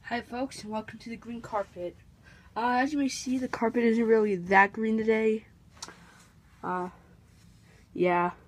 Hi folks, and welcome to the green carpet. As you may see, the carpet isn't really that green today. Yeah.